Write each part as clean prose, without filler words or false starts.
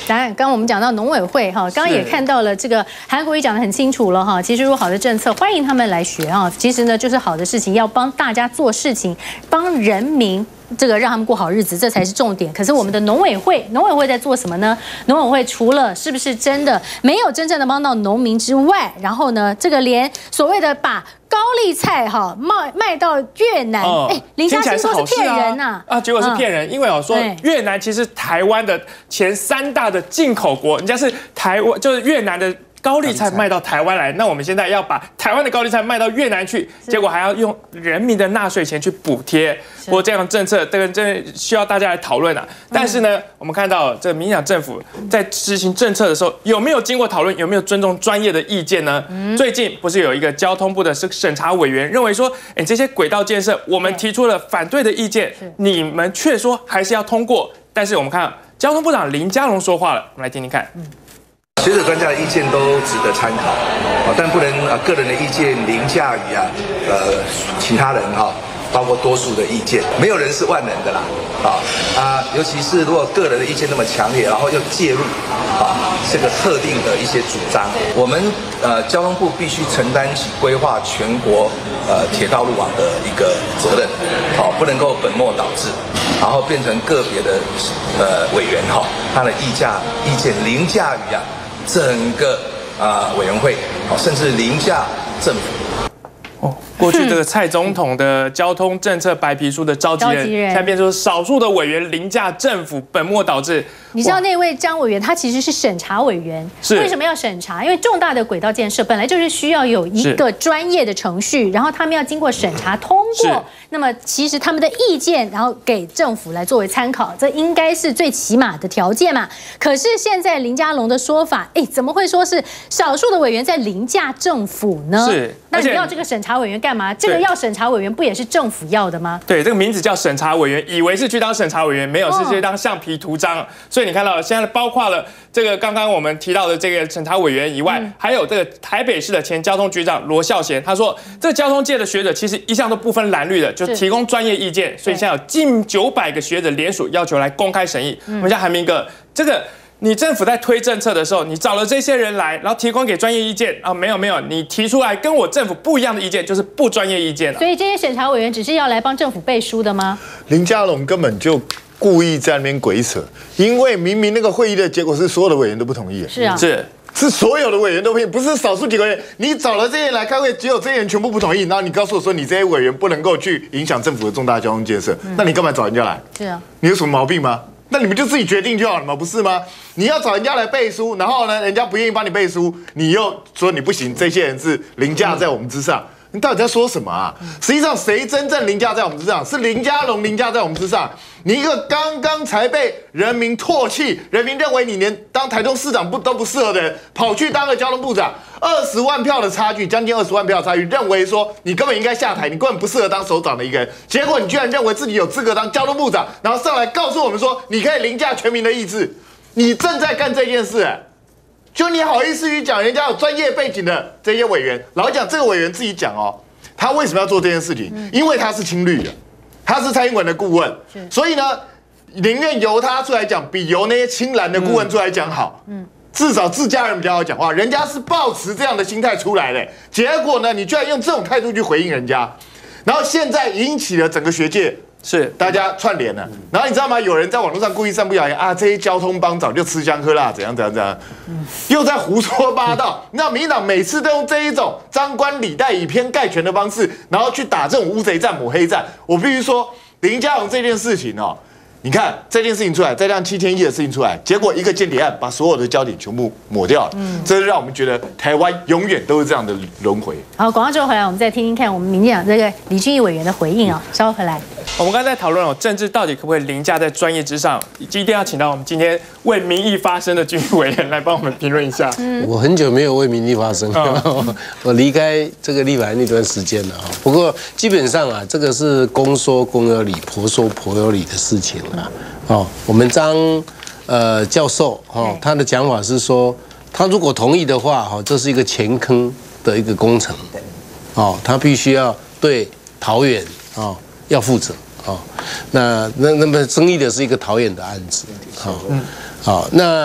当然，刚刚我们讲到农委会哈，刚刚也看到了这个韩国瑜讲得很清楚了哈。其实如果好的政策，欢迎他们来学啊。其实呢，就是好的事情，要帮大家做事情，帮人民。这个让他们过好日子，这才是重点。可是我们的农委会在做什么呢？农委会除了是不是真的没有真正的帮到农民之外，然后呢，这个连所谓的把高丽菜哈卖到越南，林佳欣说是骗人呐结果是骗人，因为说越南其实台湾的前3大的进口国，人家是台湾就是越南的。高丽菜卖到台湾来，那我们现在要把台湾的高丽菜卖到越南去，结果还要用人民的纳税钱去补贴。不过这样的政策，这个真的需要大家来讨论啊。但是呢，我们看到这个民进党政府在执行政策的时候，有没有经过讨论，有没有尊重专业的意见呢？最近不是有一个交通部的审查委员认为说，这些轨道建设，我们提出了反对的意见，你们却说还是要通过。但是我们看交通部长林佳龙说话了，我们来听听看。 学者专家的意见都值得参考，但不能个人的意见凌驾于其他人包括多数的意见，没有人是万能的啦，尤其是如果个人的意见那么强烈，然后又介入这个特定的一些主张，我们交通部必须承担起规划全国铁道路网的一个责任，不能够本末倒置，然后变成个别的委员他的意见凌驾于整个委员会，甚至凌驾政府。 过去这个蔡总统的交通政策白皮书的召集人，现在变成少数的委员凌驾政府，本末倒置。你知道那位张委员他其实是审查委员，为什么要审查？因为重大的轨道建设本来就是需要有一个专业的程序，然后他们要经过审查通过。那么其实他们的意见，然后给政府来作为参考，这应该是最起码的条件嘛。可是现在林佳龙的说法，怎么会说是少数的委员在凌驾政府呢？那你要这个审查委员干嘛？这个要审查委员不也是政府要的吗？ 对，这个名字叫审查委员，以为是去当审查委员，没有是去当橡皮图章。所以你看到现在包括了这个刚刚我们提到的这个审查委员以外，还有这个台北市的前交通局长罗孝贤，他说这交通界的学者其实一向都不分蓝绿的，就提供专业意见。所以现在有近900个学者联署要求来公开审议。我们家韩明哥，这个。你政府在推政策的时候，你找了这些人来，然后提供给专业意见没有，你提出来跟我政府不一样的意见，就是不专业意见了。 所以这些审查委员只是要来帮政府背书的吗？ 林佳龙根本就故意在那边鬼扯，因为明明那个会议的结果是所有的委员都不同意。是所有的委员都不同意，不是少数几个人。你找了这些人来开会，只有这些人全部不同意，然后你告诉我说你这些委员不能够去影响政府的重大交通建设，那你干嘛找人家来？你有什么毛病吗？那你们就自己决定就好了嘛，不是吗？你要找人家来背书，然后呢，人家不愿意帮你背书，你又说你不行，这些人是凌驾在我们之上，你到底在说什么啊？实际上，谁真正凌驾在我们之上？是林佳龙凌驾在我们之上。你一个刚刚才被人民唾弃，人民认为你连当台中市长都不适合的人，跑去当了交通部长，20万票的差距，将近20万票的差距，认为说你根本应该下台，你根本不适合当首长的一个人，结果你居然认为自己有资格当交通部长，然后上来告诉我们说你可以凌驾全民的意志，你正在干这件事，就你好意思去讲人家有专业背景的这些委员，老实讲，这个委员自己讲他为什么要做这件事情？因为他是亲绿的。他是蔡英文的顾问，所以呢，宁愿由他出来讲，比由那些亲蓝的顾问出来讲好。至少自家人比较好讲话，人家是抱持这样的心态出来的，结果呢，你居然用这种态度去回应人家，然后现在引起了整个学界大家串联了。然后你知道吗？有人在网络上故意散布谣言这些交通帮早就吃香喝辣，怎样，又在胡说八道。那民进党每次都用这一种张冠李戴、以偏概全的方式，然后去打这种乌贼战、抹黑战。我必须说，林佳龙这件事情你看这件事情出来，再让7100亿的事情出来，结果一个间谍案把所有的焦点全部抹掉了。这让我们觉得台湾永远都是这样的轮回。 好，广告之后回来，我们再听听看我们民进党这个李俊毅委员的回应稍后回来。 我们刚才在讨论政治到底可不可以凌驾在专业之上，一定要请到我们今天为民意发声的俊毅委员来帮我们评论一下。 我很久没有为民意发声，我离开这个立法院那段时间了不过基本上这个是公说公有理，婆说婆有理的事情了。我们张教授他的讲法是说，他如果同意的话这是一个前坑的一个工程，他必须要对桃园要负责那么争议的是一个桃园的案子，那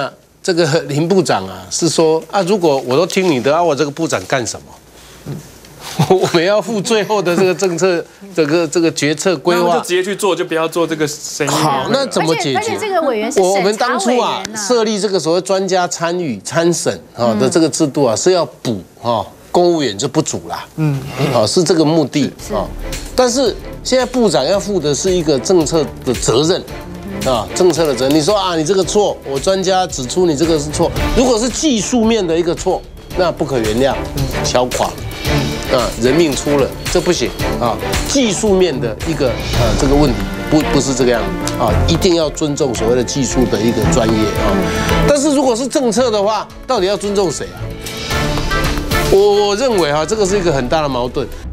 这个林部长啊，是说啊，如果我都听你的啊，我这个部长干什么？我们要负最后的这个政策，这个决策规划， 就直接去做，就不要做这个生意。 好，那怎么解决？ 而且这个委员是我们当初啊设立这个所谓专家参与参审啊的这个制度啊，是要补公务员就不足啦。是这个目的啊。但是现在部长要负的是一个政策的责任。政策的责任，你说啊，你这个错，我专家指出你这个是错。如果是技术面的一个错，那不可原谅，敲垮。人命出了，这不行啊！技术面的一个这个问题，不是这个样子啊，一定要尊重所谓的技术的一个专业啊。但是如果是政策的话，到底要尊重谁啊？我认为这个是一个很大的矛盾。